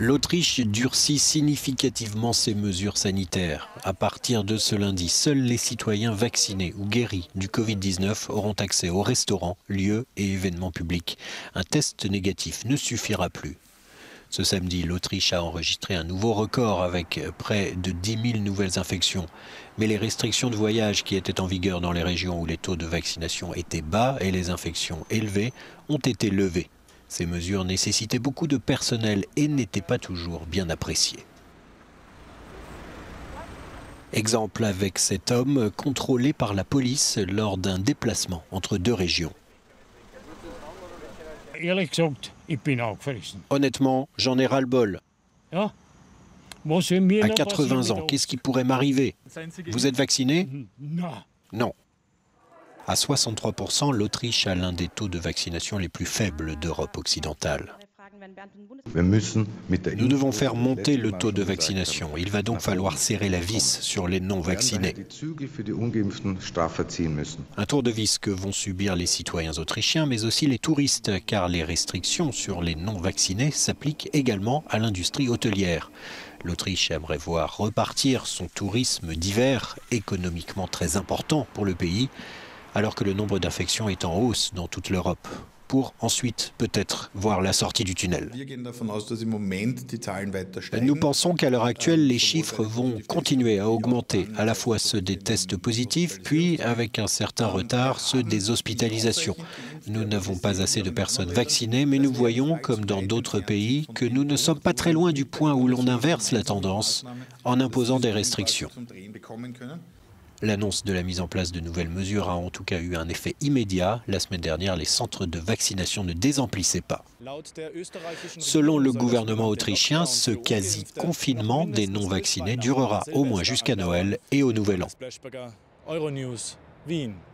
L'Autriche durcit significativement ses mesures sanitaires. À partir de ce lundi, seuls les citoyens vaccinés ou guéris du Covid-19 auront accès aux restaurants, lieux et événements publics. Un test négatif ne suffira plus. Ce samedi, l'Autriche a enregistré un nouveau record avec près de 10 000 nouvelles infections. Mais les restrictions de voyage qui étaient en vigueur dans les régions où les taux de vaccination étaient bas et les infections élevées ont été levées. Ces mesures nécessitaient beaucoup de personnel et n'étaient pas toujours bien appréciées. Exemple avec cet homme contrôlé par la police lors d'un déplacement entre deux régions. Honnêtement, j'en ai ras-le-bol. À 80 ans, qu'est-ce qui pourrait m'arriver? Vous êtes vacciné? Non. À 63%, l'Autriche a l'un des taux de vaccination les plus faibles d'Europe occidentale. Nous devons faire monter le taux de vaccination. Il va donc falloir serrer la vis sur les non-vaccinés. Un tour de vis que vont subir les citoyens autrichiens, mais aussi les touristes, car les restrictions sur les non-vaccinés s'appliquent également à l'industrie hôtelière. L'Autriche aimerait voir repartir son tourisme d'hiver, économiquement très important pour le pays, alors que le nombre d'infections est en hausse dans toute l'Europe, pour ensuite peut-être voir la sortie du tunnel. Nous pensons qu'à l'heure actuelle, les chiffres vont continuer à augmenter, à la fois ceux des tests positifs, puis avec un certain retard, ceux des hospitalisations. Nous n'avons pas assez de personnes vaccinées, mais nous voyons, comme dans d'autres pays, que nous ne sommes pas très loin du point où l'on inverse la tendance en imposant des restrictions. L'annonce de la mise en place de nouvelles mesures a en tout cas eu un effet immédiat. La semaine dernière, les centres de vaccination ne désemplissaient pas. Selon le gouvernement autrichien, ce quasi-confinement des non-vaccinés durera au moins jusqu'à Noël et au Nouvel An.